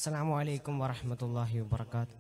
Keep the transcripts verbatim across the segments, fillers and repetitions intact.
السلام عليكم ورحمة الله وبركاته.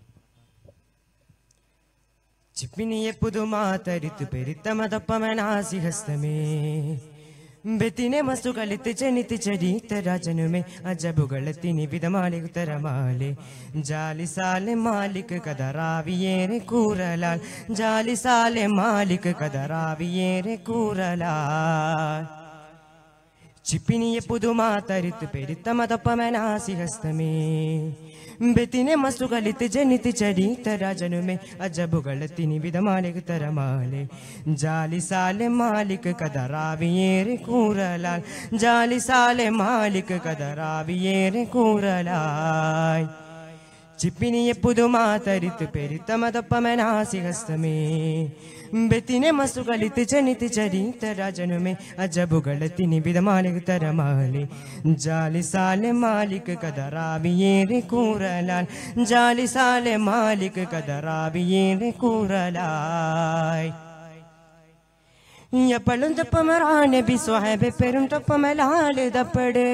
ചിപ്പിനിയെ പുതുമാതരിത്തു പെരുത്തമതപ്പമനാസി ഹസ്തമേ ബെത്തിനെ മസ്തു കളിത്ത് ചെനിത്ത് ചരീത്ത രാജനുമേ അജബുകളത്തിനി വിധമാലി ഉത്തരമാലെ ജാലിസാലെ മാലിക് കദറാവിയേറെ കൂറലാൽ ജാലിസാലെ മാലിക് കദറാവിയേറെ കൂറലാൽ ചിപ്പിനിയെ പുതുമാതരിത്തു പെരുത്തമതപ്പമനാസി ഹസ്തമേ ബെത്തിനെ മസ്തു കളിത്ത് ജനിത്ത് ചരീത്ത രാജനുമേ അജബുകളത്തിനി വിധമാലിക് തരമാലെ ജാലിസാലെ മാലിക് കദറാവിയേറെ കൂറലാൽ ജാലിസാലെ മാലിക് കദറാവിയേറെ കൂറലായി ചിപ്പിനിയെ പുതുമാതരിത്തു പെരുത്തമതപ്പമനാസി ഹസ്തമേ ബെത്തിനെ മസ്തു കളിത്ത് ജനിത്ത് ചരീത്ത രാജനുമേ അജബുകളത്തിനി വിധമാലിക് തരമാലെ ജാലിസാലെ മാലിക് കദറാവിയേറെ കൂറലാൽ ജാലിസാലെ മാലിക് കദറാവിയേറെ കൂറലായി എപ്പോഴും തപ്പമറാനെ ബി സ്വഹബെ പെരും തപ്പമലാല് ദപ്പടേ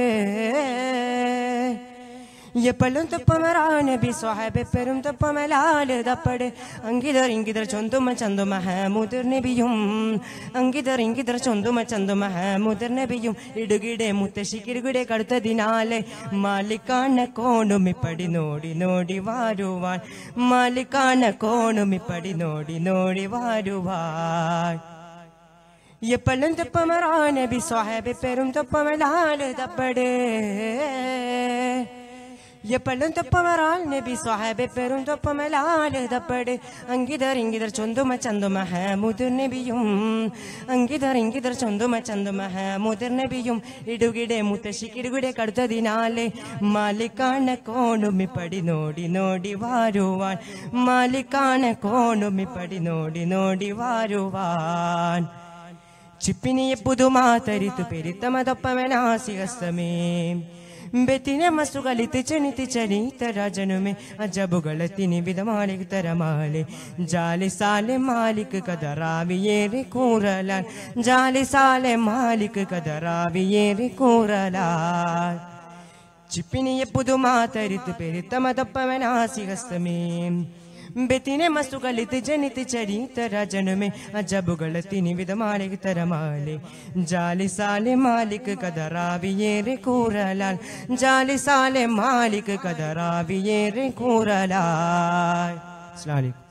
എപ്പോഴും തപ്പമറാനെ ബി സ്വഹബെ പെരും തപ്പമലാല് ദപ്പടേ അങ്കിതർ ഇങ്കിതർ ചൊന്തുമ ചന്തുമ മുതിർ നബിയും അങ്കിതർ ഇങ്കിതർ ചൊന്തുമ ചന്തുമ മുതിർ നബിയും ഇടുകിടെ മുത്തശ്ശിക്കിടുകിടെ കടുത്തതിനാലെ മാലിക്കാന കോണുമിപ്പടി നോടി നോടി വാരുവാൻ മാലിക്കാന കോണുമിപ്പടി നോടി നോടി വാരുവാൻ എപ്പോഴും തപ്പമറാനെ ബി സ്വഹബെ പെരും തപ്പമലാല് ദപ്പടേ എപ്പോഴും തപ്പമറാൻ നബി സ്വഹബെ പെരും തപ്പമലാല് ദപ്പടേ അങ്കിതർ ഇങ്കിതർ ചൊന്തുമ ചന്തുമ മുതിർ നബിയും അങ്കിതർ ഇങ്കിതർ ചൊന്തുമ ചന്തുമ മുതിർ നബിയും ഇടുകിടെ മുത്തശ്ശിക്കിടുകിടെ കടുത്തതിനാലെ മാലിക്കാന കോണുമിപ്പടി നോടി നോടി വാരുവാൻ മാലിക്കാന കോണുമിപ്പടി നോടി നോടി വാരുവാൻ ചിപ്പിനിയെ പുതുമാതരിത്തു പെരുത്തമതപ്പമനാസി ഹസ്തമേ ബെത്തിനെ മസ്തു കളിത്ത് ചെനിത്ത് ചരീത്ത രാജനുമേ അജബുകളത്തിനി വിധമാലിക് തരമാലെ ജാലിസാലെ മാലിക് കദറാവിയേറെ കൂറലാൽ ജാലിസാലെ മാലിക് കദറാവിയേറെ കൂറലാൽ ചിപ്പിനിയെ പുതുമാതരിത്തു പെരുത്തമതപ്പമനാസി ഹസ്തമേ ബെത്തിനെ മസ്തു കളിത്ത് ജനിത്ത് ചരീത്ത രാജനുമേ അജബുകളത്തിനി വിധമാലിക് തരമാലെ ജാലിസാലെ മാലിക് കദറാവിയേറെ കൂറലാൽ ജാലിസാലെ മാലിക് കദറാവിയേറെ കൂറലാൽ. അസ്സലാമു അലൈക്കും.